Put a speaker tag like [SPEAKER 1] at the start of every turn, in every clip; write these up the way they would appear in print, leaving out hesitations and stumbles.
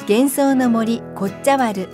[SPEAKER 1] 幻想の森コッチャワル。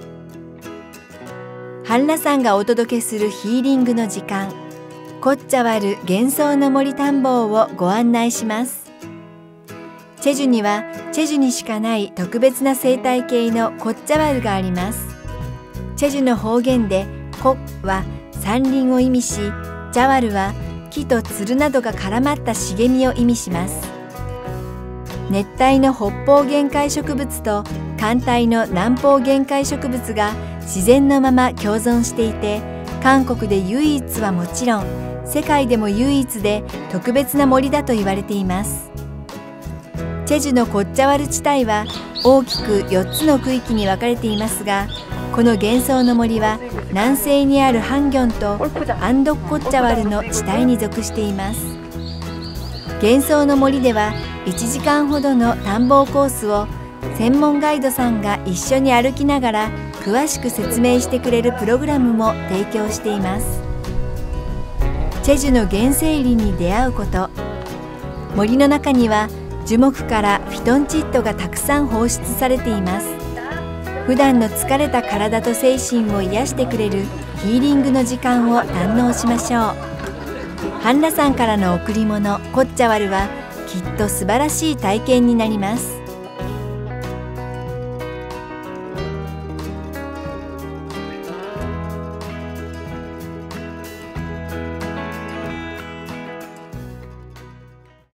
[SPEAKER 1] 半裸さんがお届けするヒーリングの時間、コッチャワル幻想の森探訪をご案内します。チェジュにはチェジュにしかない特別な生態系のコッチャワルがあります。チェジュの方言でコは山林を意味し、チャワルは木とツルなどが絡まった茂みを意味します。熱帯の北方原界植物と寒帯の南方原界植物が自然のまま共存していて、韓国で唯一はもちろん世界でも唯一で特別な森だと言われています。チェジュのコッチャワル地帯は大きく4つの区域に分かれていますが、この幻想の森は南西にあるハンギョンとアンドッコッチャワルの地帯に属しています。幻想の森では1時間ほどの探訪コースを専門ガイドさんが一緒に歩きながら詳しく説明してくれるプログラムも提供しています。チェジュの原生林に出会うこと。森の中には樹木からフィトンチッドがたくさん放出されています。普段の疲れた体と精神を癒してくれるヒーリングの時間を堪能しましょう。半裸さんからの贈り物コッチャワルはきっと素晴らしい体験になります。